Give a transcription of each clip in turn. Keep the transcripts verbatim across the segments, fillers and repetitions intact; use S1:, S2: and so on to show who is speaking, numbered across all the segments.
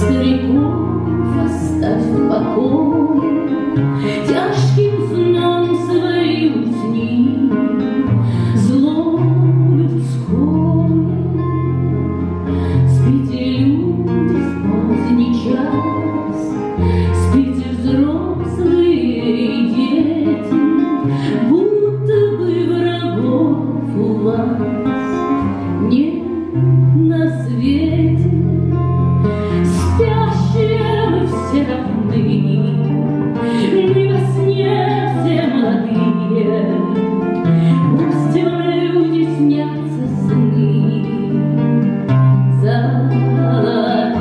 S1: Стариков оставь в покое, тяжким сном своим усни, зло людское. Спите, люди, в поздний час, спите, взрослые дети, будто бы врагов у вас нет на свете. Спящие мы все равны, мы во сне все молодые. Пусть вам, люди, снятся сны золотые.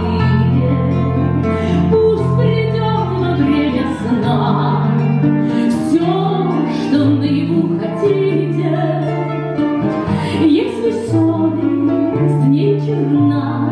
S1: Пусть придет во время сна все, что наяву хотите. Если совесть не черна,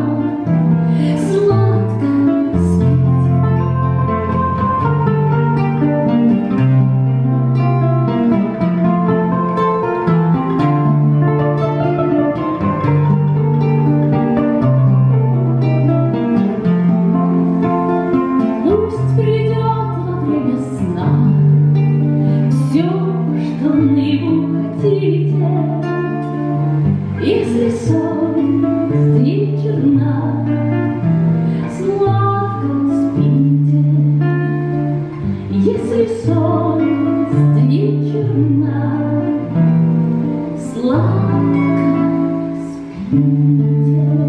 S1: если совесть не черна, сладко спите. Если совесть не черна, сладко спите.